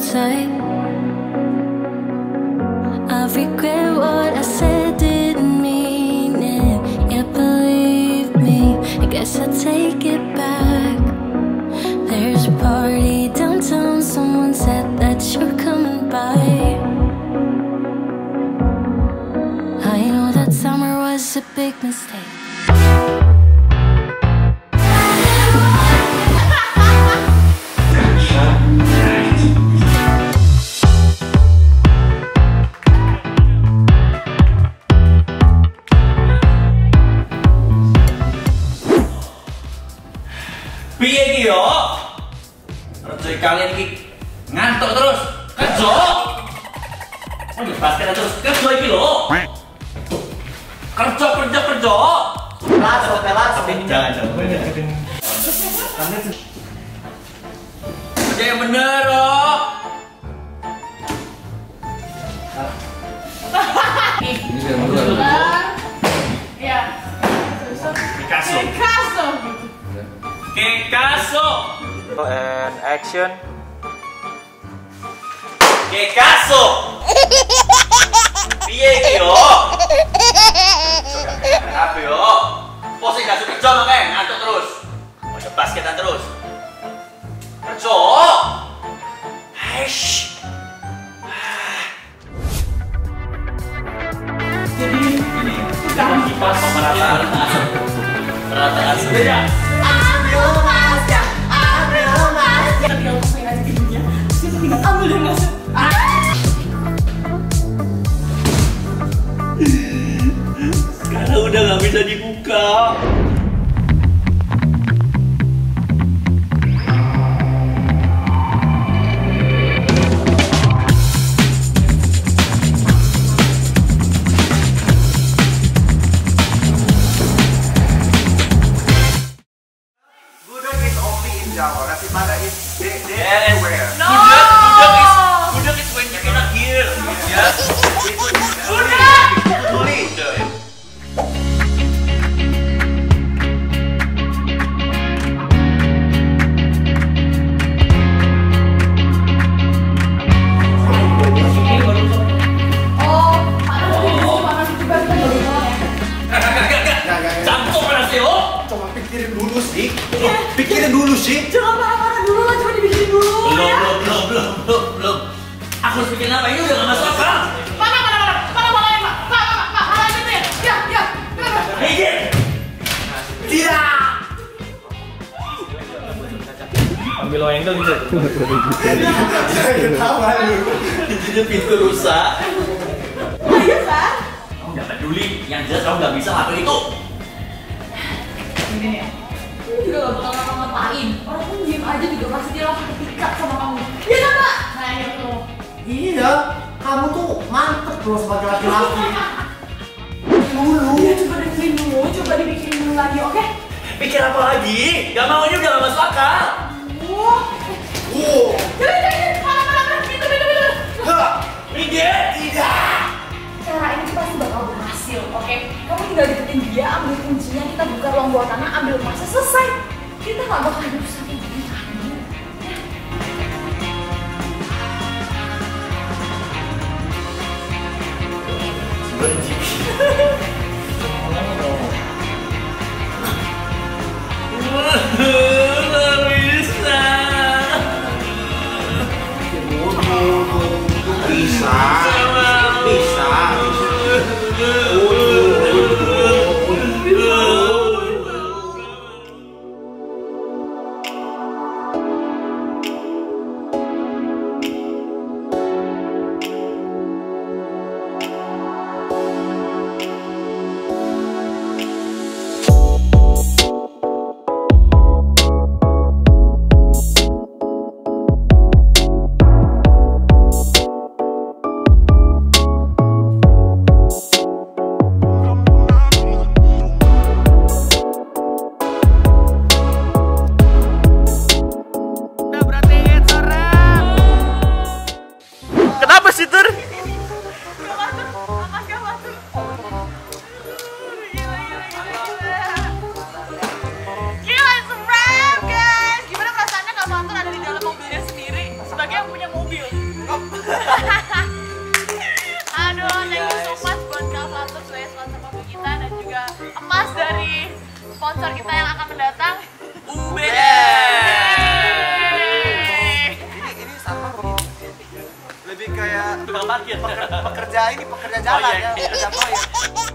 type. I regret what I said, didn't mean it. Yeah, believe me, I guess I take it back. There's a party downtown, someone said that you're coming by. I know that summer was a big mistake. Piye iki yo? Rejo kalian iki ngantuk terus. Kerja. Oh, basket terus kerja iki lho. Kerja. Pelat. Jangan. Kerja yang bener, oh. Iya. Picasso. And action. Picasso. Piye iki yo? Apa yo? Posisi gak suka kerja makanya ngantuk terus. Ada basketan terus. Kerja. Aish. Jadi Ini kipas pemerataan. Pemerataan saja. tinggal pasang aja giginya, terus kita tinggal ambil dan masuk. Sekarang udah gak bisa dibuka. Java, nasi padang is Yes. everywhere. No. Gudeg is when you cannot hear. Ya. Pikirin dulu sih. Jangan marah-marah dulu lah, coba dibikin dulu. Belum. Aku harus bikin apa? Ini udah gak masuk akal. Mana, Pak, halain itu ya. Ya. Hei, tidak. Ambil loyang dong gitu. Ketawa lu. Jadi pintu rusak. Iya, Pak. Kamu gak peduli. Yang jelas kamu gak bisa ngelakuin itu. Ini ya. Kamu juga gak bakal ngapa-ngapain. Orang pun diem aja juga pasti dia langsung kepikat sama kamu. Iya kan, Pak? Nah, itu. Iya, kamu tuh mantep loh sebagai laki-laki. Dulu. Iya, coba dibikin dulu lagi, oke? Pikir apa lagi? Gak mau, ini udah gak masuk akal. Jangan, mana, pintu. Tidak. Cara ini pasti bakal berhasil, oke? Kamu tinggal deketin dia, ambil kuncinya, kita buka ruang bawah tanah, ambil emasnya, selesai. Kita gak bakal hidup sampai gini lagi. Gak bisa. Bisa. emas dari sponsor kita yang akan mendatang. Ini sama lebih kayak tukang parkir. pekerja jalan ya, pekerja proyek.